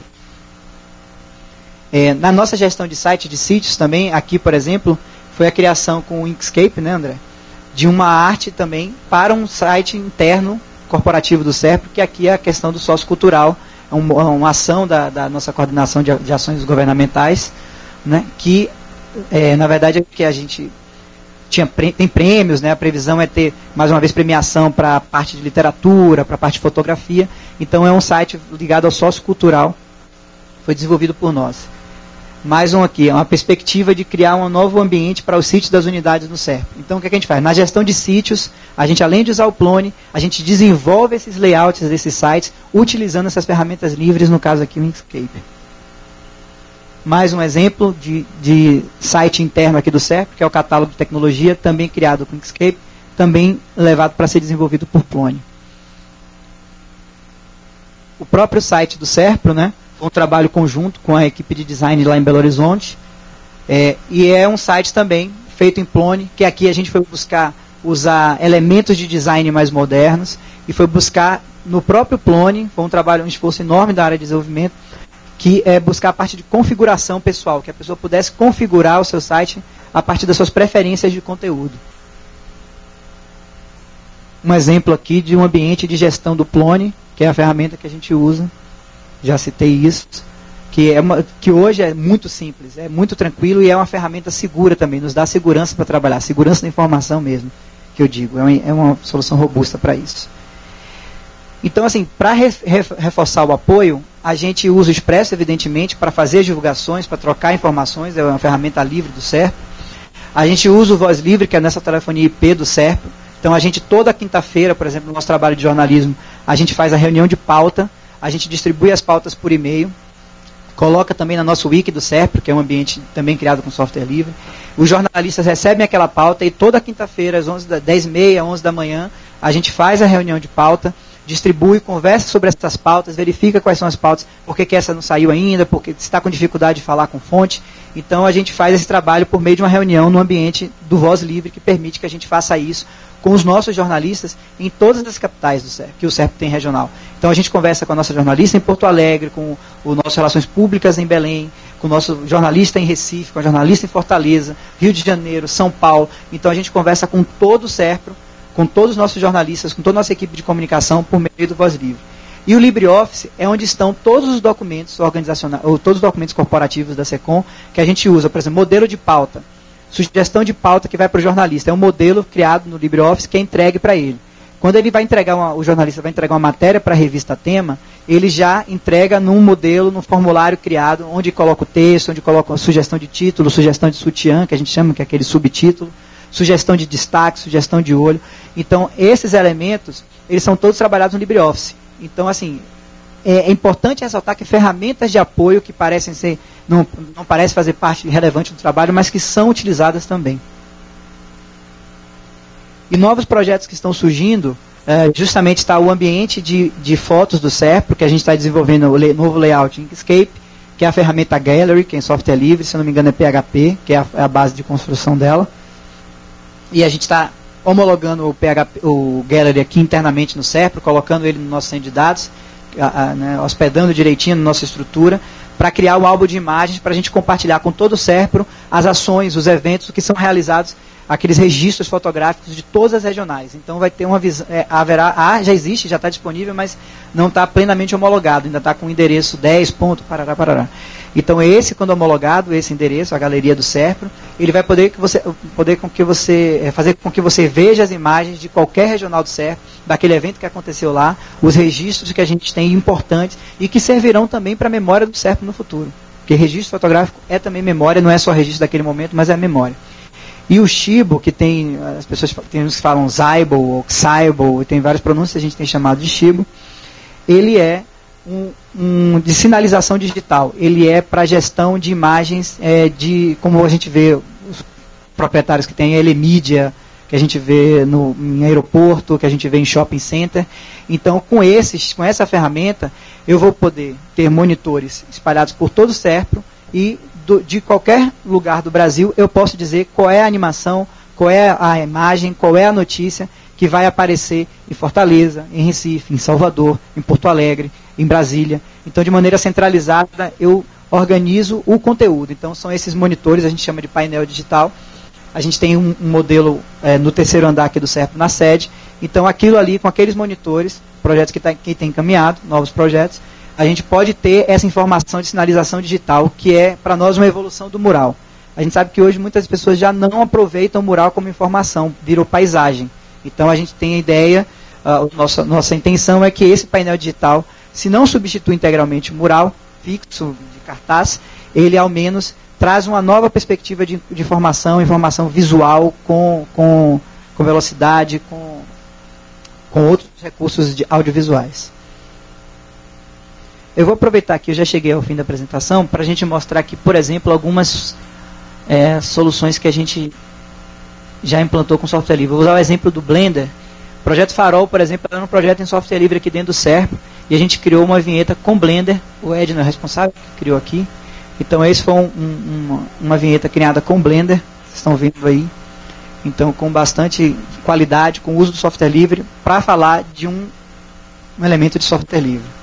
Na nossa gestão de site, de sítios também, aqui, por exemplo, foi a criação com o Inkscape, né, André? De uma arte também para um site interno corporativo do SERPRO, que aqui é a questão do sociocultural, uma ação da nossa coordenação de ações governamentais, né, que, na verdade, é que a gente tem prêmios, né, a previsão é ter, mais uma vez, premiação para a parte de literatura, para a parte de fotografia. Então, é um site ligado ao sociocultural, foi desenvolvido por nós. Mais um aqui, é uma perspectiva de criar um novo ambiente para os sítios das unidades no SERP. Então, o que a gente faz? Na gestão de sítios, a gente, além de usar o Plone, a gente desenvolve esses layouts desses sites, utilizando essas ferramentas livres, no caso aqui o Inkscape. Mais um exemplo de site interno aqui do SERP, que é o catálogo de tecnologia, também criado com Inkscape, também levado para ser desenvolvido por Plone. O próprio site do SERPRO, né? Foi um trabalho conjunto com a equipe de design lá em Belo Horizonte. E é um site também feito em Plone, que aqui a gente foi buscar usar elementos de design mais modernos e foi buscar no próprio Plone, foi um trabalho, um esforço enorme da área de desenvolvimento, que é buscar a parte de configuração pessoal, que a pessoa pudesse configurar o seu site a partir das suas preferências de conteúdo. Um exemplo aqui de um ambiente de gestão do Plone, que é a ferramenta que a gente usa. Já citei isso, que hoje é muito simples, é muito tranquilo e é uma ferramenta segura também, nos dá segurança para trabalhar, segurança da informação mesmo, que eu digo, é uma solução robusta para isso. Então, assim, para reforçar o apoio, a gente usa o Expresso, evidentemente, para fazer divulgações, para trocar informações, é uma ferramenta livre do SERP. A gente usa o Voz Livre, que é nessa telefonia IP do SERP. Então, a gente, toda quinta-feira, por exemplo, no nosso trabalho de jornalismo, a gente faz a reunião de pauta. A gente distribui as pautas por e-mail, coloca também na nossa wiki do SERP, que é um ambiente também criado com software livre. Os jornalistas recebem aquela pauta e toda quinta-feira, às 10h30, 11 da manhã, a gente faz a reunião de pauta, distribui, conversa sobre essas pautas, verifica quais são as pautas, por que essa não saiu ainda, porque está com dificuldade de falar com fonte. Então a gente faz esse trabalho por meio de uma reunião no ambiente do Voz Livre, que permite que a gente faça isso com os nossos jornalistas em todas as capitais do SERP, que o SERP tem regional. Então a gente conversa com a nossa jornalista em Porto Alegre, com o nosso Relações Públicas em Belém, com o nosso jornalista em Recife, com a jornalista em Fortaleza, Rio de Janeiro, São Paulo. Então a gente conversa com todo o SERPRO, com todos os nossos jornalistas, com toda a nossa equipe de comunicação por meio do Voz Livre. E o LibreOffice é onde estão todos os documentos organizacionais, ou todos os documentos corporativos da SECOM que a gente usa. Por exemplo, modelo de pauta. Sugestão de pauta que vai para o jornalista. É um modelo criado no LibreOffice que é entregue para ele. Quando ele vai entregar o jornalista vai entregar uma matéria para a revista Tema, ele já entrega num modelo, num formulário criado, onde coloca o texto, onde coloca a sugestão de título, sugestão de sutiã, que a gente chama, que é aquele subtítulo, sugestão de destaque, sugestão de olho. Então, esses elementos, eles são todos trabalhados no LibreOffice. Então, assim, é importante ressaltar que ferramentas de apoio que parecem ser, não parecem fazer parte relevante do trabalho, mas que são utilizadas também. E novos projetos que estão surgindo, justamente está o ambiente de fotos do SERP, porque a gente está desenvolvendo o novo layout Inkscape, que é a ferramenta Gallery, que é em software livre, se não me engano é PHP, que é a base de construção dela. E a gente está homologando o Gallery aqui internamente no SERP, colocando ele no nosso centro de dados, né, hospedando direitinho na nossa estrutura, para criar um álbum de imagens para a gente compartilhar com todo o SERPRO as ações, os eventos que são realizados, aqueles registros fotográficos de todas as regionais. Então vai ter uma visão, já existe, já está disponível, mas não está plenamente homologado, ainda está com o endereço 10. Parará. Então quando homologado, esse endereço, a galeria do SERPRO, ele vai fazer com que você veja as imagens de qualquer regional do SERPRO, daquele evento que aconteceu lá, os registros que a gente tem importantes e que servirão também para a memória do SERPRO no futuro. Porque registro fotográfico é também memória, não é só registro daquele momento, mas é memória. E o Shibo, que tem, as pessoas tem uns que falam Zybo ou Xibo, tem várias pronúncias, a gente tem chamado de Shibo. Ele é de sinalização digital. Ele é para gestão de imagens, como a gente vê os proprietários que tem a Elemídia, que a gente vê em aeroporto, que a gente vê em shopping center. Então, com essa ferramenta, eu vou poder ter monitores espalhados por todo o SERPRO e de qualquer lugar do Brasil, eu posso dizer qual é a animação, qual é a imagem, qual é a notícia que vai aparecer em Fortaleza, em Recife, em Salvador, em Porto Alegre, em Brasília. Então, de maneira centralizada, eu organizo o conteúdo. Então, são esses monitores, a gente chama de painel digital. A gente tem um modelo no terceiro andar aqui do SERPRO, na sede. Então, aquilo ali, com aqueles monitores, projetos que tem encaminhado, novos projetos, a gente pode ter essa informação de sinalização digital, que é, para nós, uma evolução do mural. A gente sabe que hoje muitas pessoas já não aproveitam o mural como informação, virou paisagem. Então, a gente tem a ideia, nossa intenção é que esse painel digital, se não substitui integralmente o mural fixo de cartaz, ele, ao menos, traz uma nova perspectiva de informação visual com velocidade, com outros recursos audiovisuais. Eu vou aproveitar aqui, eu já cheguei ao fim da apresentação, para a gente mostrar aqui, por exemplo, algumas soluções que a gente já implantou com software livre. Vou usar o exemplo do Blender. O Projeto Farol, por exemplo, era um projeto em software livre aqui dentro do SERPRO, e a gente criou uma vinheta com Blender. O Edno é o responsável, que criou aqui. Então, esse foi uma vinheta criada com Blender, vocês estão vendo aí. Então, com bastante qualidade, com o uso do software livre, para falar de um elemento de software livre.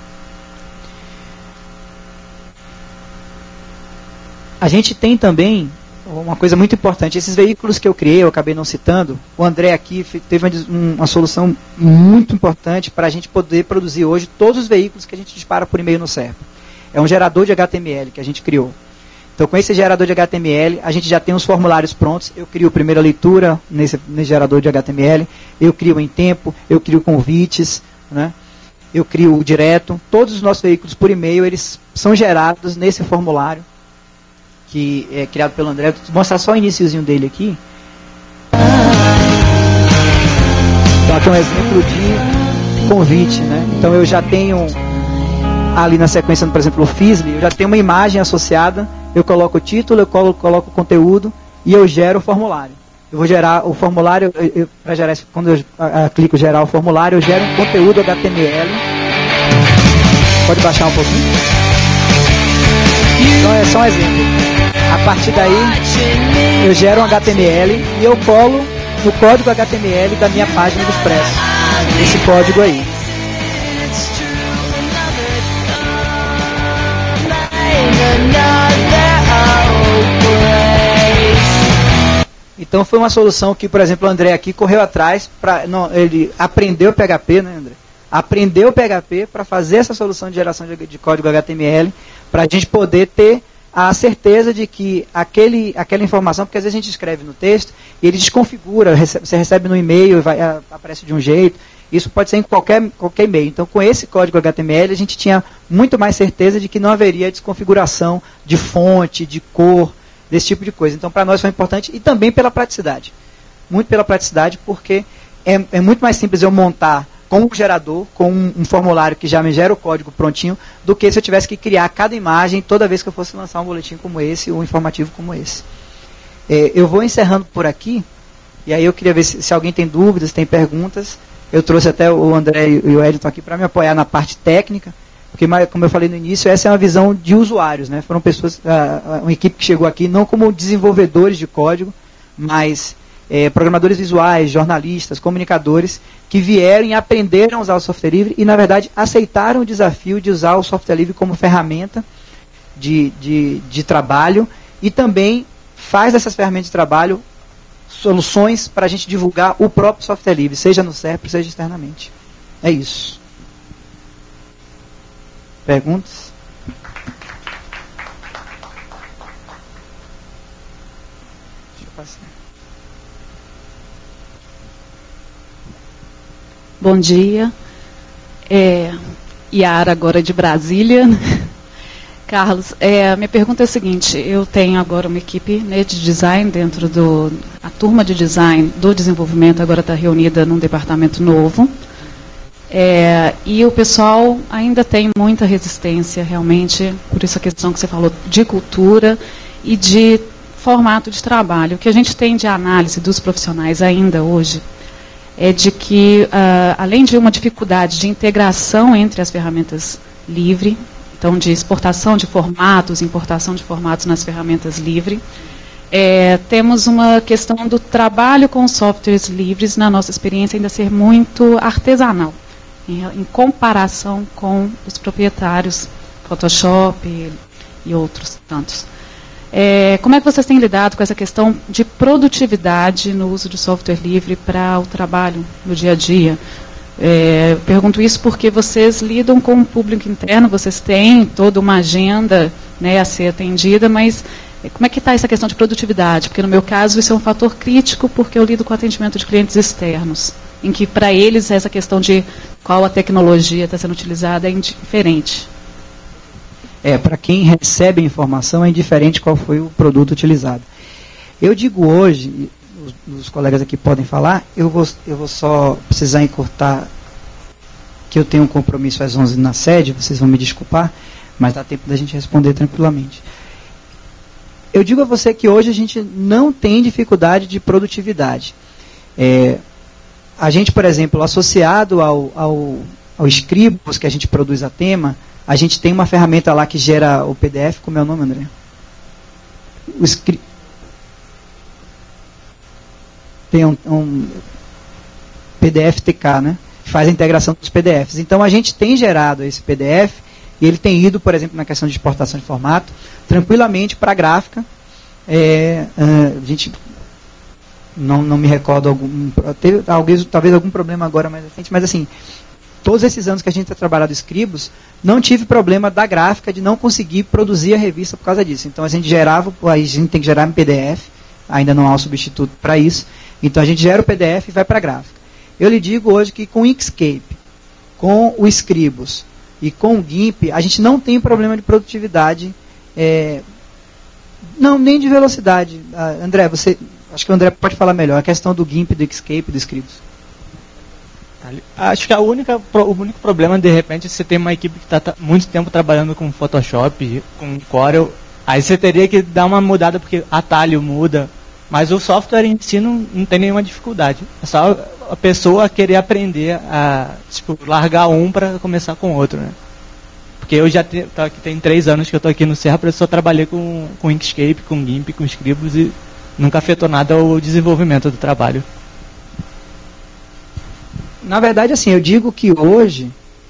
A gente tem também uma coisa muito importante. Esses veículos que eu criei, eu acabei não citando, o André aqui teve uma solução muito importante para a gente poder produzir hoje todos os veículos que a gente dispara por e-mail no SERPRO. É um gerador de HTML que a gente criou. Então, com esse gerador de HTML, a gente já tem os formulários prontos. Eu crio a primeira leitura nesse gerador de HTML, eu crio em tempo, eu crio convites, né? Eu crio o direto. Todos os nossos veículos por e-mail, eles são gerados nesse formulário, que é criado pelo André. Vou mostrar só o iniciozinho dele aqui. Então, aqui é um exemplo de convite, né? Então, eu já tenho ali na sequência, por exemplo, o Fizzly, eu já tenho uma imagem associada, eu coloco o título, eu coloco o conteúdo e eu gero o formulário. Eu vou gerar o formulário, para gerar, quando eu clico gerar o formulário, eu gero um conteúdo HTML. Pode baixar um pouquinho? Então é só um exemplo. A partir daí, eu gero um HTML e eu colo no código HTML da minha página do Expresso. Esse código aí. Então foi uma solução que, por exemplo, o André aqui correu atrás, ele aprendeu PHP, né, André? Aprendeu PHP para fazer essa solução de geração de código HTML, para a gente poder ter a certeza de que aquela informação, porque às vezes a gente escreve no texto e ele desconfigura, você recebe no e-mail e aparece de um jeito. Isso pode ser em qualquer e-mail. Então, com esse código HTML, a gente tinha muito mais certeza de que não haveria desconfiguração de fonte, de cor, desse tipo de coisa. Então, para nós foi importante, e também pela praticidade. Muito pela praticidade, porque é muito mais simples eu montar com um gerador, com um formulário que já me gera o código prontinho, do que se eu tivesse que criar cada imagem toda vez que eu fosse lançar um boletim como esse, ou um informativo como esse. Eu vou encerrando por aqui, e aí eu queria ver se alguém tem dúvidas, tem perguntas. Eu trouxe até o André e o Edson aqui para me apoiar na parte técnica, porque, como eu falei no início, essa é uma visão de usuários, né? Foram pessoas, uma equipe que chegou aqui, não como desenvolvedores de código, mas programadores visuais, jornalistas, comunicadores, que vieram e aprenderam a usar o software livre e, na verdade, aceitaram o desafio de usar o software livre como ferramenta de trabalho, e também faz dessas ferramentas de trabalho soluções para a gente divulgar o próprio software livre, seja no SERPRO, seja externamente. É isso. Perguntas? Deixa eu passar. Bom dia. Yara, agora de Brasília. Carlos, minha pergunta é a seguinte: eu tenho agora uma equipe, né, de design dentro a turma de design do desenvolvimento agora está reunida num departamento novo, e o pessoal ainda tem muita resistência realmente, por essa questão que você falou de cultura e de formato de trabalho. O que a gente tem de análise dos profissionais ainda hoje é de que, além de uma dificuldade de integração entre as ferramentas livre, então de exportação de formatos, importação de formatos nas ferramentas livre, temos uma questão do trabalho com softwares livres, na nossa experiência, ainda ser muito artesanal, em comparação com os proprietários, Photoshop e outros tantos. Como é que vocês têm lidado com essa questão de produtividade no uso de software livre para o trabalho no dia a dia? Pergunto isso porque vocês lidam com o público interno, vocês têm toda uma agenda, né, a ser atendida, mas como é que está essa questão de produtividade? Porque no meu caso isso é um fator crítico, porque eu lido com atendimento de clientes externos, em que para eles essa questão de qual a tecnologia está sendo utilizada é indiferente. Para quem recebe a informação é indiferente qual foi o produto utilizado. Eu digo hoje, os colegas aqui podem falar, eu vou só precisar encurtar, que eu tenho um compromisso às 11 na sede, vocês vão me desculpar, mas dá tempo da gente responder tranquilamente. Eu digo a você que hoje a gente não tem dificuldade de produtividade. A gente, por exemplo, associado ao Scribus, que a gente produz a tema, a gente tem uma ferramenta lá que gera o PDF, como é o nome, André? Tem um PDF TK, né? Que faz a integração dos PDFs. Então a gente tem gerado esse PDF e ele tem ido, por exemplo, na questão de exportação de formato, tranquilamente para a gráfica. A gente não me recordo talvez algum problema agora mais recente, mas assim, todos esses anos que a gente tem trabalhado Scribus, não tive problema da gráfica de não conseguir produzir a revista por causa disso. Então a gente tem que gerar em PDF, ainda não há um substituto para isso. Então a gente gera o PDF e vai para a gráfica. Eu lhe digo hoje que com o Inkscape, com o Scribus e com o GIMP, a gente não tem problema de produtividade, nem de velocidade. André, acho que o André pode falar melhor, a questão do GIMP, do Inkscape e do Scribus. Acho que o único problema, de repente, é você tem uma equipe que está muito tempo trabalhando com Photoshop, com Corel, aí você teria que dar uma mudada, porque atalho muda, mas o software em si não tem nenhuma dificuldade. É só a pessoa querer aprender a largar um para começar com outro, né? Porque eu já tem 3 anos que eu estou aqui no Serra, eu só trabalhei com Inkscape, com GIMP, com Scribus e nunca afetou nada o desenvolvimento do trabalho. Na verdade, assim, eu digo que hoje,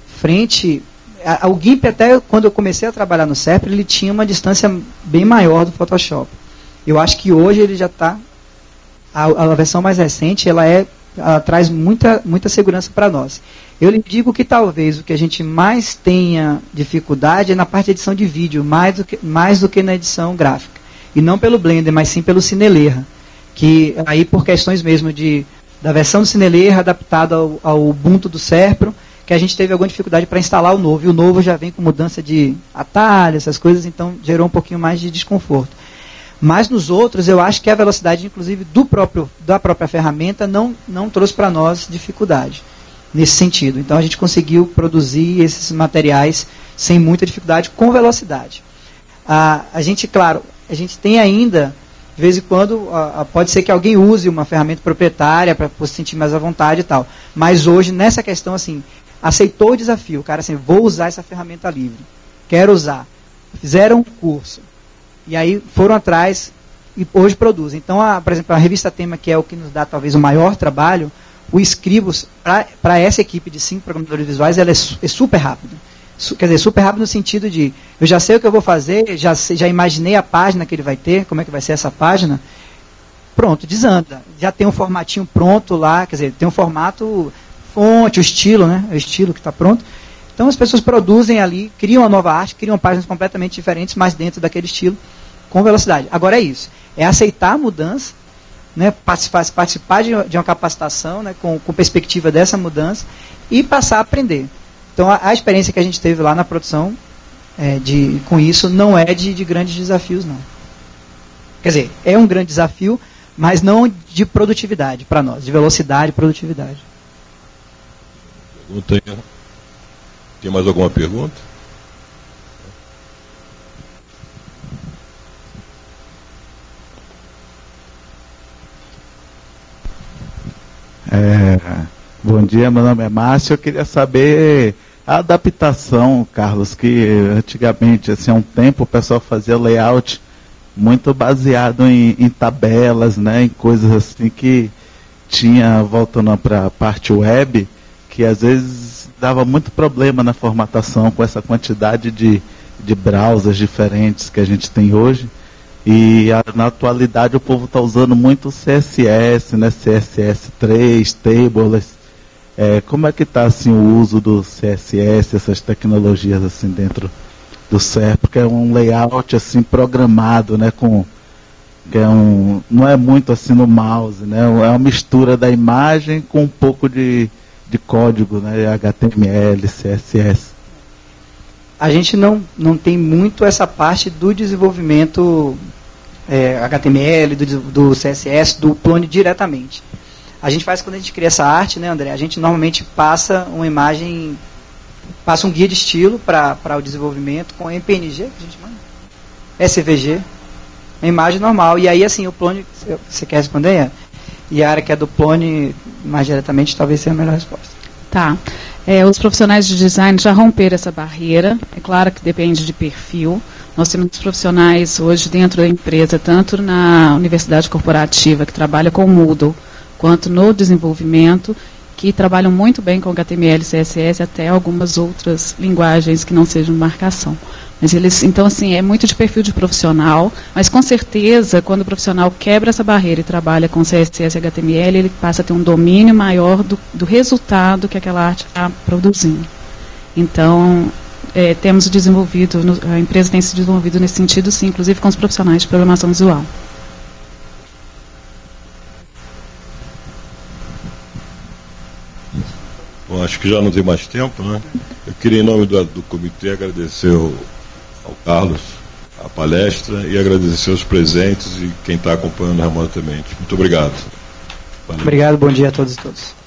o GIMP, até quando eu comecei a trabalhar no Serpa, ele tinha uma distância bem maior do Photoshop. Eu acho que hoje ele já está, a versão mais recente, ela traz muita segurança para nós. Eu lhe digo que talvez o que a gente mais tenha dificuldade é na parte de edição de vídeo, mais do que na edição gráfica. E não pelo Blender, mas sim pelo Cineleira, que aí por questões mesmo da versão do Cineleira adaptada ao Ubuntu do Serpro, que a gente teve alguma dificuldade para instalar o novo. E o novo já vem com mudança de atalho, essas coisas, então gerou um pouquinho mais de desconforto. Mas nos outros, eu acho que a velocidade, inclusive, da própria ferramenta não trouxe para nós dificuldade nesse sentido. Então a gente conseguiu produzir esses materiais sem muita dificuldade, com velocidade. A gente tem ainda, de vez em quando, pode ser que alguém use uma ferramenta proprietária para se sentir mais à vontade e tal. Mas hoje, nessa questão, assim, aceitou o desafio. O cara, assim, vou usar essa ferramenta livre. Quero usar. Fizeram um curso. E aí foram atrás e hoje produzem. Então, por exemplo, a revista Tema, que é o que nos dá talvez o maior trabalho, o Scribus, para essa equipe de 5 programadores visuais, ela é super rápida. Quer dizer, super rápido no sentido de, eu já sei o que eu vou fazer, já imaginei a página que ele vai ter, como é que vai ser essa página, pronto, desanda. Já tem um formatinho pronto lá, quer dizer, tem um formato, fonte, o estilo, né? O estilo que está pronto. Então as pessoas produzem ali, criam uma nova arte, criam páginas completamente diferentes, mas dentro daquele estilo, com velocidade. Agora é isso, é aceitar a mudança, né? Participar de uma capacitação, né? com perspectiva dessa mudança, e passar a aprender. Então, a experiência que a gente teve lá na produção com isso não é de grandes desafios, não. Quer dizer, é um grande desafio, mas não de produtividade para nós, de velocidade e produtividade. Tem mais alguma pergunta? Bom dia, meu nome é Márcio. Eu queria saber a adaptação, Carlos, que antigamente, assim, há um tempo o pessoal fazia layout muito baseado em tabelas, né, em coisas assim que tinha, voltando para a parte web, que às vezes dava muito problema na formatação com essa quantidade de browsers diferentes que a gente tem hoje. E na atualidade o povo está usando muito CSS, né, CSS3, tables. Como é que está assim, o uso do CSS, essas tecnologias assim dentro do CERP? Porque é um layout assim programado, né, não é muito assim no mouse, né, é uma mistura da imagem com um pouco de código, né, HTML, CSS. A gente não tem muito essa parte do desenvolvimento HTML, do CSS, do Plone diretamente. A gente faz quando a gente cria essa arte, né, André? A gente normalmente passa uma imagem, passa um guia de estilo para o desenvolvimento com MPNG, que a gente manda, SVG, uma imagem normal. E aí, assim, o Plone, você quer responder? E a área que é do Plone, mais diretamente, talvez seja a melhor resposta. Tá. Os profissionais de design já romperam essa barreira. É claro que depende de perfil. Nós temos profissionais hoje dentro da empresa, tanto na universidade corporativa, que trabalha com Moodle, quanto no desenvolvimento, que trabalham muito bem com HTML, CSS, até algumas outras linguagens que não sejam marcação. Mas então, assim, é muito de perfil de profissional, mas com certeza, quando o profissional quebra essa barreira e trabalha com CSS e HTML, ele passa a ter um domínio maior do resultado que aquela arte está produzindo. Então, temos desenvolvido, a empresa tem se desenvolvido nesse sentido, sim, inclusive com os profissionais de programação visual. Bom, acho que já não tem mais tempo, né? Eu queria, em nome do comitê, agradecer ao Carlos a palestra e agradecer os presentes e quem está acompanhando remotamente. Muito obrigado. Valeu. Obrigado, bom dia a todos e todas.